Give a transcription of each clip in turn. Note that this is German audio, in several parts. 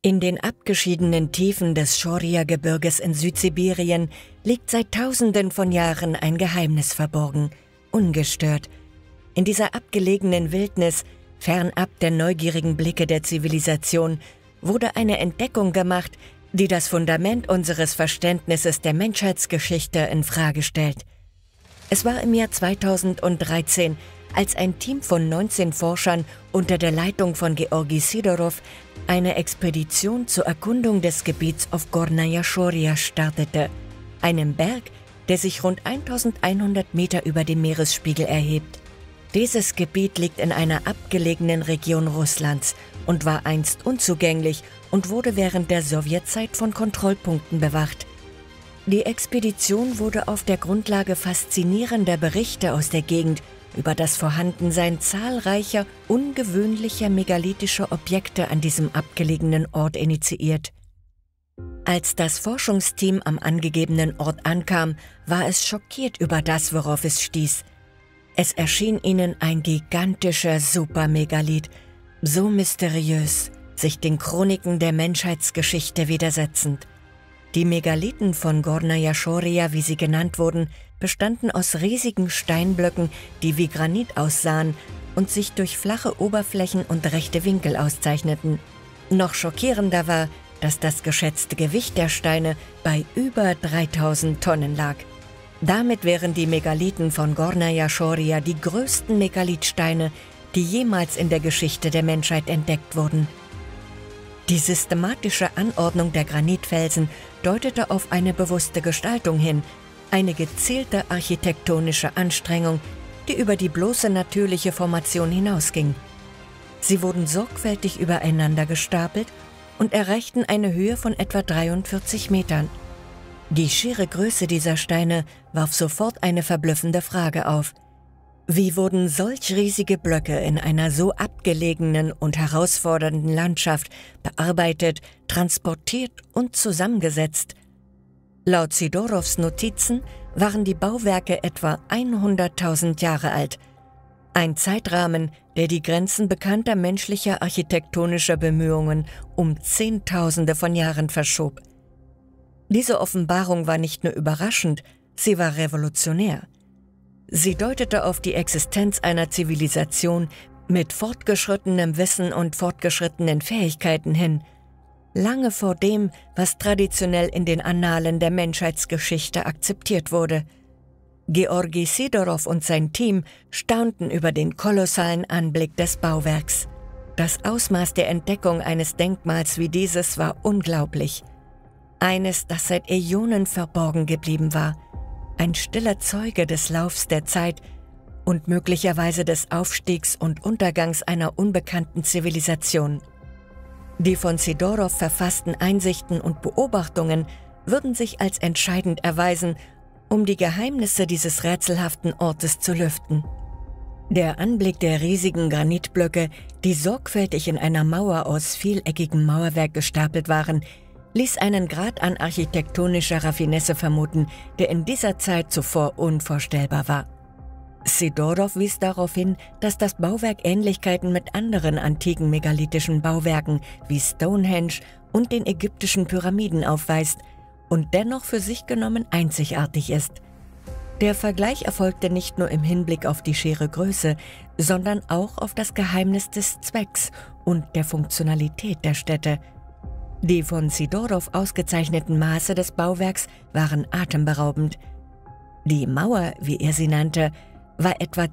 In den abgeschiedenen Tiefen des Schoria-Gebirges in Südsibirien liegt seit Tausenden von Jahren ein Geheimnis verborgen, ungestört. In dieser abgelegenen Wildnis, fernab der neugierigen Blicke der Zivilisation, wurde eine Entdeckung gemacht, die das Fundament unseres Verständnisses der Menschheitsgeschichte in Frage stellt. Es war im Jahr 2013, als ein Team von 19 Forschern unter der Leitung von Georgi Sidorov eine Expedition zur Erkundung des Gebiets auf Gornaja Schoria startete, einem Berg, der sich rund 1100 Meter über dem Meeresspiegel erhebt. Dieses Gebiet liegt in einer abgelegenen Region Russlands und war einst unzugänglich und wurde während der Sowjetzeit von Kontrollpunkten bewacht. Die Expedition wurde auf der Grundlage faszinierender Berichte aus der Gegend über das Vorhandensein zahlreicher, ungewöhnlicher megalithischer Objekte an diesem abgelegenen Ort initiiert. Als das Forschungsteam am angegebenen Ort ankam, war es schockiert über das, worauf es stieß. Es erschien ihnen ein gigantischer Supermegalith, so mysteriös, sich den Chroniken der Menschheitsgeschichte widersetzend. Die Megalithen von Gornaja Schoria, wie sie genannt wurden, bestanden aus riesigen Steinblöcken, die wie Granit aussahen und sich durch flache Oberflächen und rechte Winkel auszeichneten. Noch schockierender war, dass das geschätzte Gewicht der Steine bei über 3000 Tonnen lag. Damit wären die Megalithen von Gornaja Schoria die größten Megalithsteine, die jemals in der Geschichte der Menschheit entdeckt wurden. Die systematische Anordnung der Granitfelsen deutete auf eine bewusste Gestaltung hin, eine gezielte architektonische Anstrengung, die über die bloße natürliche Formation hinausging. Sie wurden sorgfältig übereinander gestapelt und erreichten eine Höhe von etwa 43 Metern. Die schiere Größe dieser Steine warf sofort eine verblüffende Frage auf. Wie wurden solch riesige Blöcke in einer so abgelegenen und herausfordernden Landschaft bearbeitet, transportiert und zusammengesetzt? Laut Sidorovs Notizen waren die Bauwerke etwa 100.000 Jahre alt. Ein Zeitrahmen, der die Grenzen bekannter menschlicher architektonischer Bemühungen um Zehntausende von Jahren verschob. Diese Offenbarung war nicht nur überraschend, sie war revolutionär. Sie deutete auf die Existenz einer Zivilisation mit fortgeschrittenem Wissen und fortgeschrittenen Fähigkeiten hin, lange vor dem, was traditionell in den Annalen der Menschheitsgeschichte akzeptiert wurde. Georgi Sidorov und sein Team staunten über den kolossalen Anblick des Bauwerks. Das Ausmaß der Entdeckung eines Denkmals wie dieses war unglaublich. Eines, das seit Äonen verborgen geblieben war. Ein stiller Zeuge des Laufs der Zeit und möglicherweise des Aufstiegs und Untergangs einer unbekannten Zivilisation. Die von Sidorov verfassten Einsichten und Beobachtungen würden sich als entscheidend erweisen, um die Geheimnisse dieses rätselhaften Ortes zu lüften. Der Anblick der riesigen Granitblöcke, die sorgfältig in einer Mauer aus vieleckigem Mauerwerk gestapelt waren, ließ einen Grad an architektonischer Raffinesse vermuten, der in dieser Zeit zuvor unvorstellbar war. Sidorov wies darauf hin, dass das Bauwerk Ähnlichkeiten mit anderen antiken megalithischen Bauwerken wie Stonehenge und den ägyptischen Pyramiden aufweist und dennoch für sich genommen einzigartig ist. Der Vergleich erfolgte nicht nur im Hinblick auf die schiere Größe, sondern auch auf das Geheimnis des Zwecks und der Funktionalität der Stätte. Die von Sidorov ausgezeichneten Maße des Bauwerks waren atemberaubend. Die Mauer, wie er sie nannte, war etwa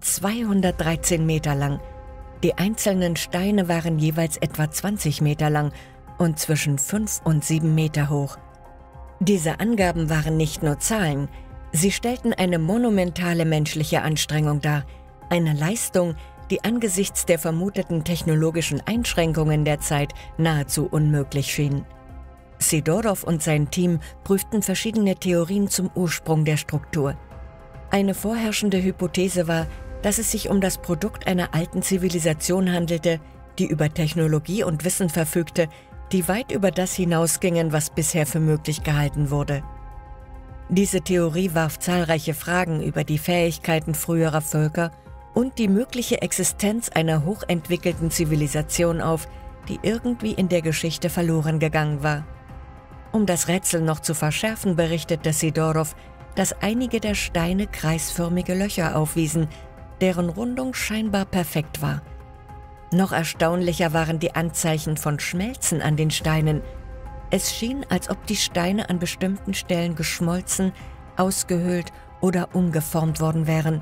213 Meter lang. Die einzelnen Steine waren jeweils etwa 20 Meter lang und zwischen 5 und 7 Meter hoch. Diese Angaben waren nicht nur Zahlen, sie stellten eine monumentale menschliche Anstrengung dar, eine Leistung, die angesichts der vermuteten technologischen Einschränkungen der Zeit nahezu unmöglich schien. Sidorov und sein Team prüften verschiedene Theorien zum Ursprung der Struktur. Eine vorherrschende Hypothese war, dass es sich um das Produkt einer alten Zivilisation handelte, die über Technologie und Wissen verfügte, die weit über das hinausgingen, was bisher für möglich gehalten wurde. Diese Theorie warf zahlreiche Fragen über die Fähigkeiten früherer Völker und die mögliche Existenz einer hochentwickelten Zivilisation auf, die irgendwie in der Geschichte verloren gegangen war. Um das Rätsel noch zu verschärfen, berichtete Sidorov, dass einige der Steine kreisförmige Löcher aufwiesen, deren Rundung scheinbar perfekt war. Noch erstaunlicher waren die Anzeichen von Schmelzen an den Steinen. Es schien, als ob die Steine an bestimmten Stellen geschmolzen, ausgehöhlt oder umgeformt worden wären.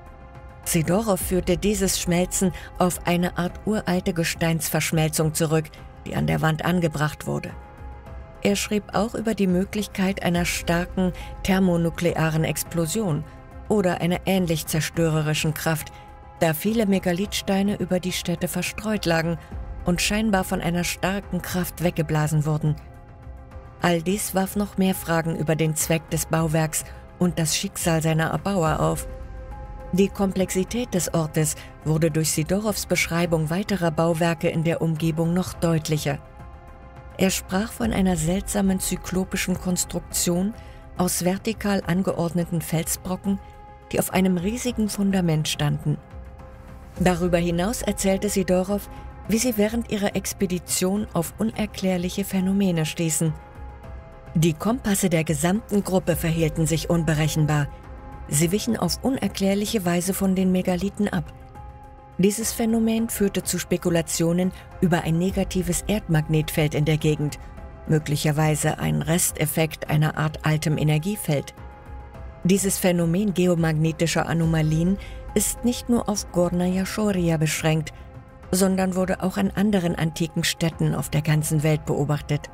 Sidorov führte dieses Schmelzen auf eine Art uralte Gesteinsverschmelzung zurück, die an der Wand angebracht wurde. Er schrieb auch über die Möglichkeit einer starken thermonuklearen Explosion oder einer ähnlich zerstörerischen Kraft, da viele Megalithsteine über die Städte verstreut lagen und scheinbar von einer starken Kraft weggeblasen wurden. All dies warf noch mehr Fragen über den Zweck des Bauwerks und das Schicksal seiner Erbauer auf. Die Komplexität des Ortes wurde durch Sidorovs Beschreibung weiterer Bauwerke in der Umgebung noch deutlicher. Er sprach von einer seltsamen zyklopischen Konstruktion aus vertikal angeordneten Felsbrocken, die auf einem riesigen Fundament standen. Darüber hinaus erzählte Sidorov, wie sie während ihrer Expedition auf unerklärliche Phänomene stießen. Die Kompasse der gesamten Gruppe verhielten sich unberechenbar. Sie wichen auf unerklärliche Weise von den Megalithen ab. Dieses Phänomen führte zu Spekulationen über ein negatives Erdmagnetfeld in der Gegend, möglicherweise ein Resteffekt einer Art altem Energiefeld. Dieses Phänomen geomagnetischer Anomalien ist nicht nur auf Gornaja Shoria beschränkt, sondern wurde auch an anderen antiken Städten auf der ganzen Welt beobachtet.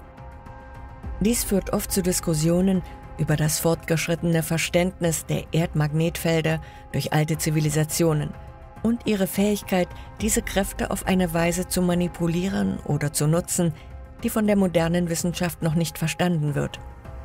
Dies führt oft zu Diskussionen über das fortgeschrittene Verständnis der Erdmagnetfelder durch alte Zivilisationen und ihre Fähigkeit, diese Kräfte auf eine Weise zu manipulieren oder zu nutzen, die von der modernen Wissenschaft noch nicht verstanden wird.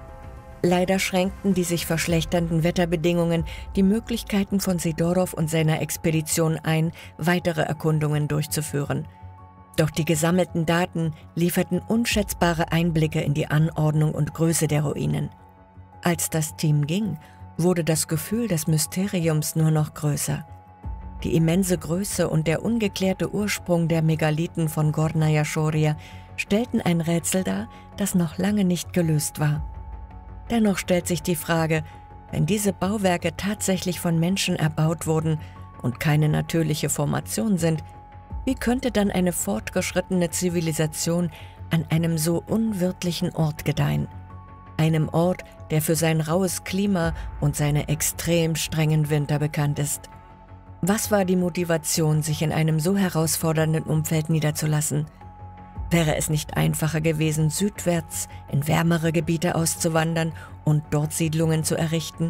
Leider schränkten die sich verschlechternden Wetterbedingungen die Möglichkeiten von Sidorov und seiner Expedition ein, weitere Erkundungen durchzuführen. Doch die gesammelten Daten lieferten unschätzbare Einblicke in die Anordnung und Größe der Ruinen. Als das Team ging, wurde das Gefühl des Mysteriums nur noch größer. Die immense Größe und der ungeklärte Ursprung der Megalithen von Gornaja Shoria stellten ein Rätsel dar, das noch lange nicht gelöst war. Dennoch stellt sich die Frage, wenn diese Bauwerke tatsächlich von Menschen erbaut wurden und keine natürliche Formation sind, wie könnte dann eine fortgeschrittene Zivilisation an einem so unwirtlichen Ort gedeihen? Einem Ort, der für sein raues Klima und seine extrem strengen Winter bekannt ist. Was war die Motivation, sich in einem so herausfordernden Umfeld niederzulassen? Wäre es nicht einfacher gewesen, südwärts in wärmere Gebiete auszuwandern und dort Siedlungen zu errichten?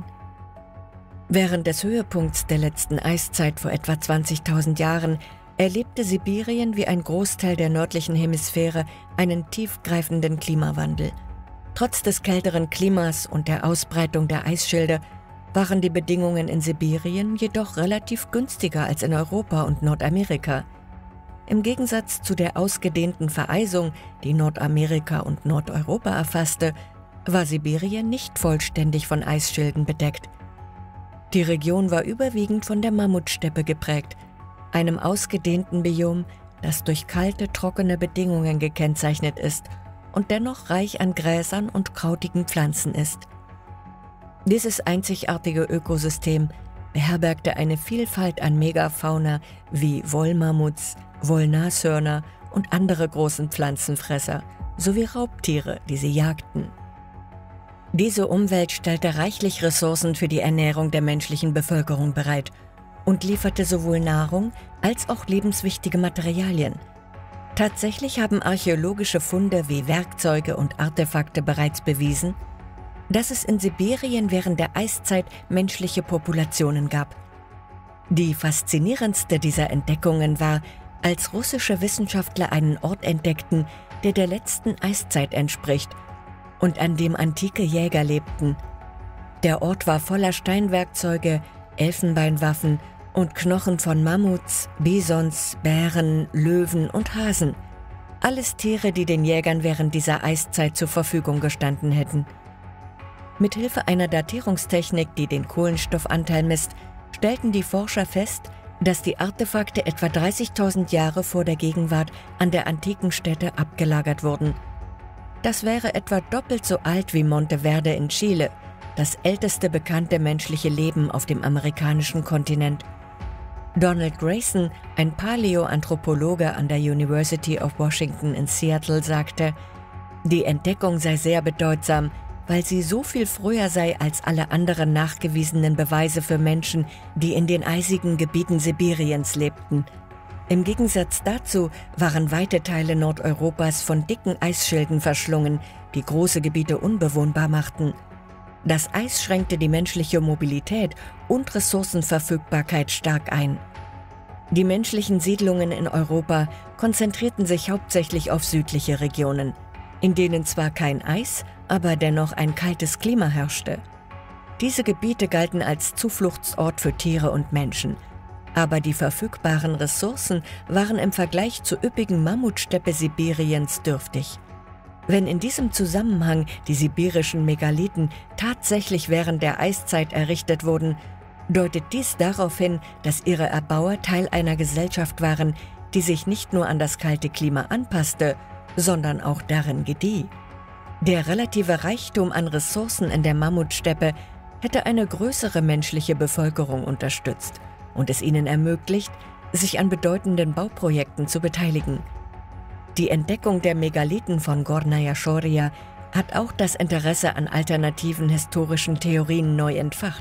Während des Höhepunkts der letzten Eiszeit vor etwa 20.000 Jahren erlebte Sibirien wie ein Großteil der nördlichen Hemisphäre einen tiefgreifenden Klimawandel. Trotz des kälteren Klimas und der Ausbreitung der Eisschilde waren die Bedingungen in Sibirien jedoch relativ günstiger als in Europa und Nordamerika. Im Gegensatz zu der ausgedehnten Vereisung, die Nordamerika und Nordeuropa erfasste, war Sibirien nicht vollständig von Eisschilden bedeckt. Die Region war überwiegend von der Mammutsteppe geprägt, einem ausgedehnten Biom, das durch kalte, trockene Bedingungen gekennzeichnet ist und dennoch reich an Gräsern und krautigen Pflanzen ist. Dieses einzigartige Ökosystem beherbergte eine Vielfalt an Megafauna wie Wollmammuts, Wollnashörner und andere großen Pflanzenfresser sowie Raubtiere, die sie jagten. Diese Umwelt stellte reichlich Ressourcen für die Ernährung der menschlichen Bevölkerung bereit und lieferte sowohl Nahrung als auch lebenswichtige Materialien. Tatsächlich haben archäologische Funde wie Werkzeuge und Artefakte bereits bewiesen, dass es in Sibirien während der Eiszeit menschliche Populationen gab. Die faszinierendste dieser Entdeckungen war, als russische Wissenschaftler einen Ort entdeckten, der letzten Eiszeit entspricht und an dem antike Jäger lebten. Der Ort war voller Steinwerkzeuge, Elfenbeinwaffen und Knochen von Mammuts, Bisons, Bären, Löwen und Hasen. Alles Tiere, die den Jägern während dieser Eiszeit zur Verfügung gestanden hätten. Mithilfe einer Datierungstechnik, die den Kohlenstoffanteil misst, stellten die Forscher fest, dass die Artefakte etwa 30.000 Jahre vor der Gegenwart an der antiken Stätte abgelagert wurden. Das wäre etwa doppelt so alt wie Monteverde in Chile, das älteste bekannte menschliche Leben auf dem amerikanischen Kontinent. Donald Grayson, ein Paläoanthropologe an der University of Washington in Seattle, sagte, die Entdeckung sei sehr bedeutsam, weil sie so viel früher sei als alle anderen nachgewiesenen Beweise für Menschen, die in den eisigen Gebieten Sibiriens lebten. Im Gegensatz dazu waren weite Teile Nordeuropas von dicken Eisschilden verschlungen, die große Gebiete unbewohnbar machten. Das Eis schränkte die menschliche Mobilität und Ressourcenverfügbarkeit stark ein. Die menschlichen Siedlungen in Europa konzentrierten sich hauptsächlich auf südliche Regionen, in denen zwar kein Eis, aber dennoch ein kaltes Klima herrschte. Diese Gebiete galten als Zufluchtsort für Tiere und Menschen. Aber die verfügbaren Ressourcen waren im Vergleich zur üppigen Mammutsteppe Sibiriens dürftig. Wenn in diesem Zusammenhang die sibirischen Megalithen tatsächlich während der Eiszeit errichtet wurden, deutet dies darauf hin, dass ihre Erbauer Teil einer Gesellschaft waren, die sich nicht nur an das kalte Klima anpasste, sondern auch darin gedieh. Der relative Reichtum an Ressourcen in der Mammutsteppe hätte eine größere menschliche Bevölkerung unterstützt und es ihnen ermöglicht, sich an bedeutenden Bauprojekten zu beteiligen. Die Entdeckung der Megalithen von Gornaya Shoria hat auch das Interesse an alternativen historischen Theorien neu entfacht.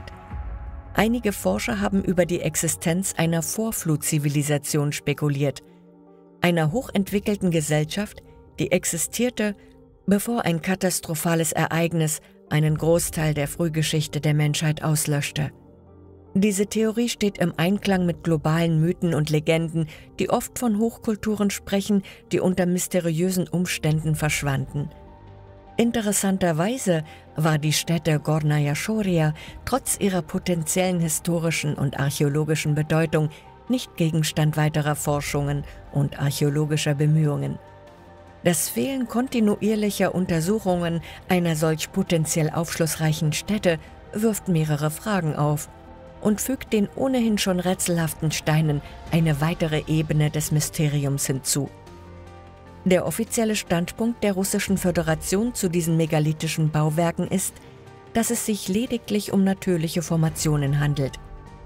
Einige Forscher haben über die Existenz einer Vorflutzivilisation spekuliert, einer hochentwickelten Gesellschaft, die existierte, bevor ein katastrophales Ereignis einen Großteil der Frühgeschichte der Menschheit auslöschte. Diese Theorie steht im Einklang mit globalen Mythen und Legenden, die oft von Hochkulturen sprechen, die unter mysteriösen Umständen verschwanden. Interessanterweise war die Stätte Gornaya Shoria trotz ihrer potenziellen historischen und archäologischen Bedeutung nicht Gegenstand weiterer Forschungen und archäologischer Bemühungen. Das Fehlen kontinuierlicher Untersuchungen einer solch potenziell aufschlussreichen Stätte wirft mehrere Fragen auf und fügt den ohnehin schon rätselhaften Steinen eine weitere Ebene des Mysteriums hinzu. Der offizielle Standpunkt der Russischen Föderation zu diesen megalithischen Bauwerken ist, dass es sich lediglich um natürliche Formationen handelt.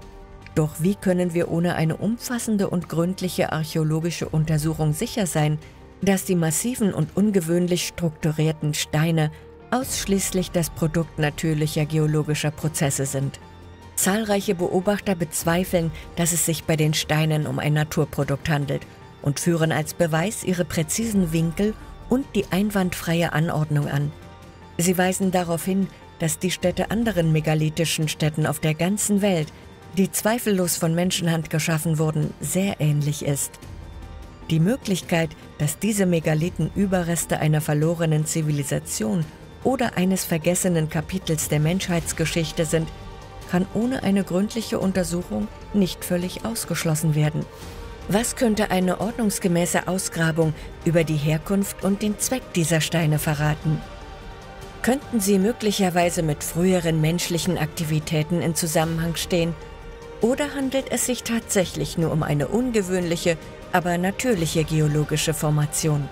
Doch wie können wir ohne eine umfassende und gründliche archäologische Untersuchung sicher sein, dass die massiven und ungewöhnlich strukturierten Steine ausschließlich das Produkt natürlicher geologischer Prozesse sind? Zahlreiche Beobachter bezweifeln, dass es sich bei den Steinen um ein Naturprodukt handelt und führen als Beweis ihre präzisen Winkel und die einwandfreie Anordnung an. Sie weisen darauf hin, dass die Stätte anderen megalithischen Städten auf der ganzen Welt, die zweifellos von Menschenhand geschaffen wurden, sehr ähnlich ist. Die Möglichkeit, dass diese Megalithen Überreste einer verlorenen Zivilisation oder eines vergessenen Kapitels der Menschheitsgeschichte sind, kann ohne eine gründliche Untersuchung nicht völlig ausgeschlossen werden. Was könnte eine ordnungsgemäße Ausgrabung über die Herkunft und den Zweck dieser Steine verraten? Könnten sie möglicherweise mit früheren menschlichen Aktivitäten in Zusammenhang stehen? Oder handelt es sich tatsächlich nur um eine ungewöhnliche, aber natürliche geologische Formation?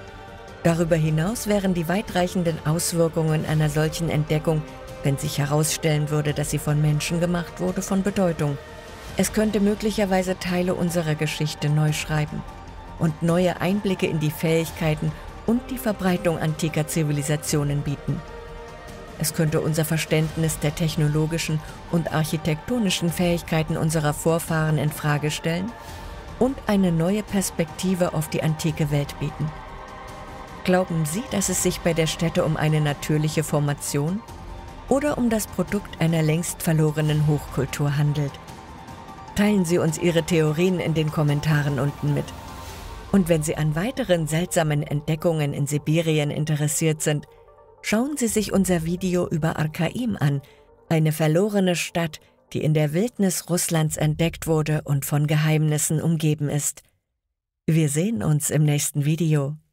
Darüber hinaus wären die weitreichenden Auswirkungen einer solchen Entdeckung, wenn sich herausstellen würde, dass sie von Menschen gemacht wurde, von Bedeutung. Es könnte möglicherweise Teile unserer Geschichte neu schreiben und neue Einblicke in die Fähigkeiten und die Verbreitung antiker Zivilisationen bieten. Es könnte unser Verständnis der technologischen und architektonischen Fähigkeiten unserer Vorfahren in Frage stellen und eine neue Perspektive auf die antike Welt bieten. Glauben Sie, dass es sich bei der Stätte um eine natürliche Formation oder um das Produkt einer längst verlorenen Hochkultur handelt? Teilen Sie uns Ihre Theorien in den Kommentaren unten mit. Und wenn Sie an weiteren seltsamen Entdeckungen in Sibirien interessiert sind, schauen Sie sich unser Video über Archaim an, eine verlorene Stadt, die in der Wildnis Russlands entdeckt wurde und von Geheimnissen umgeben ist. Wir sehen uns im nächsten Video.